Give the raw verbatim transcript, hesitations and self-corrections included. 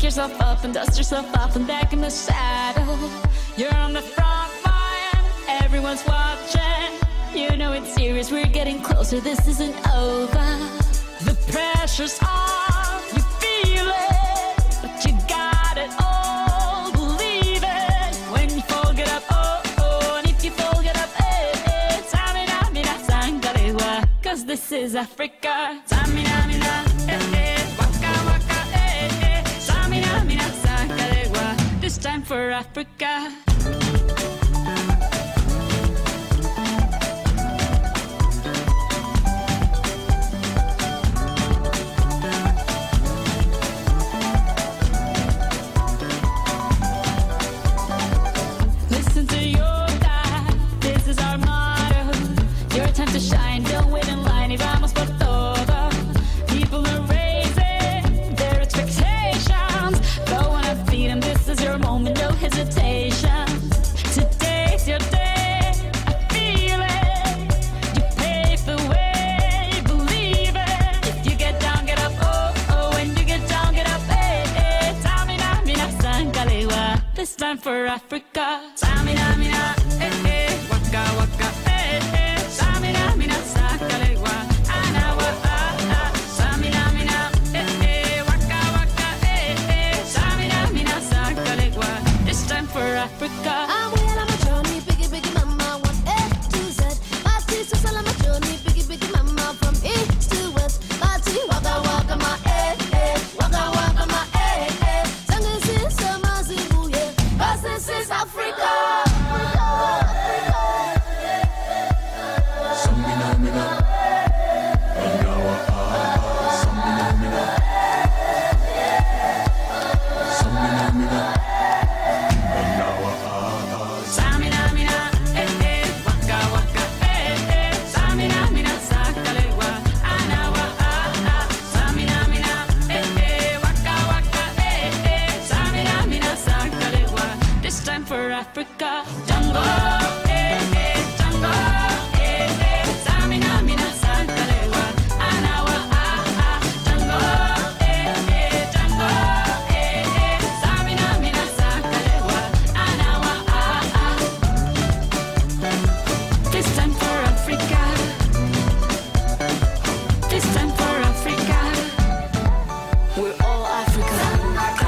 yourself up and dust yourself off and back in the saddle. You're on the front line, everyone's watching. You know it's serious, we're getting closer, this isn't over. The pressure's on, you feel it, but you got it all, believe it. When you fall, get up, oh, oh, and if you fall, get up, eh, eh. Samina, mina, sangalewa, cause this is Africa. Samina, mina, eh, eh, waka, waka, eh, eh. Samina, mina, sangalewa, this time for Africa. To shine, don't wait in line, y vamos por todo. People are raising their expectations. Go on and feed them, this is your moment, no hesitation. Today's your day, I feel it. You pave the way, believe it. If you get down, get up, oh, oh. When you get down, get up, eh, eh. Samina, mina, sangalewa, this time for Africa. Samina, mina, eh, eh. Waka, waka, eh, eh. Samina, mina, sangalewa, anawa, ah, ah. Samina, mina, eh, eh. Waka, waka, eh, eh. Samina, mina, sangalewa, this time for Africa. I'm well on my journey, biggie, biggie mama, one A to Z. My sisters all on my journey, biggie, biggie mama, from east to west. My tea, waka, waka, my eh, eh. Waka, waka, my eh, eh. Sangin' sister, my zibu, yeah. 'Cause this is Africa. For Africa, Jungle, eh, eh, Jungle, eh, eh. Samina, mina, sangalewa, anawa, ah, ah. Jungle, eh, eh, Jungle, eh, eh. Samina, mina, sangalewa, anawa, ah, ah. This time for Africa. This time for Africa. We're all Africa.